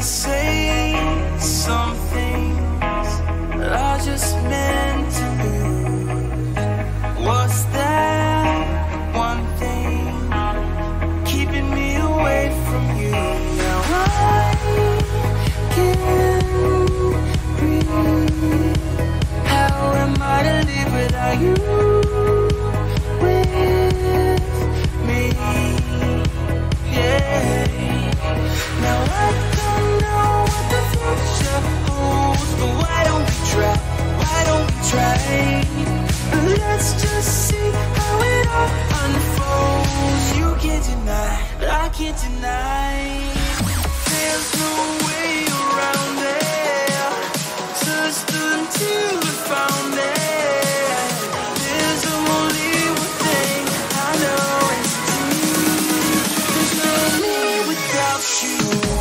say some things that I just meant to lose. What's that one thing keeping me away from you? Now I can't breathe. How am I to live without you with me? Yeah. Now I don't know what the future holds, but why don't we try? Why don't we try? Let's just see how it all unfolds. You can't deny, but I can't deny. There's no way around there. Just until we found it. There's only one thing I know is true. There's no me without you.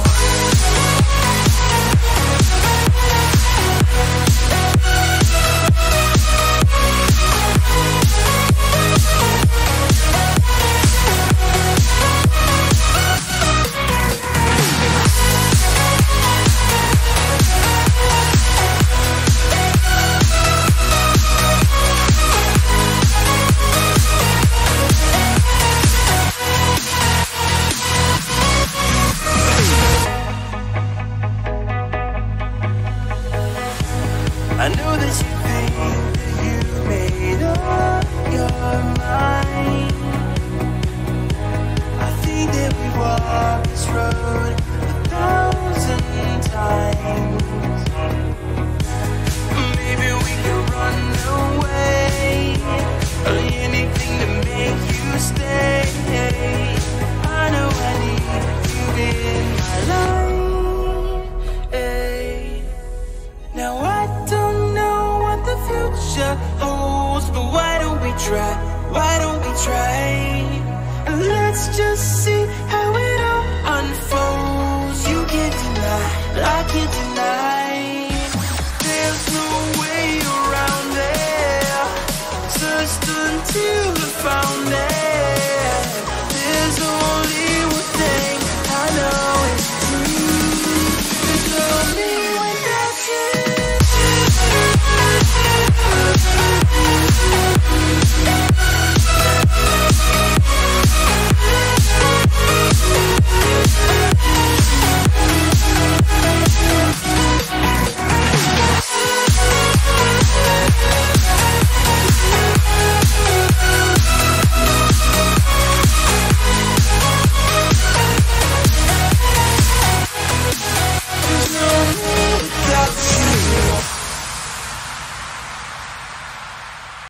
I know that you think that you made up your mind. I think that we walked this road 1,000 times. Maybe we could run away, anything to make you stay. I know I need you in my life. Hey. Now I don't know what the future holds, but why don't we try? Why don't we try? Let's just see how it all unfolds. You can't deny, but I can't deny. There's no way around there. Just until we found it.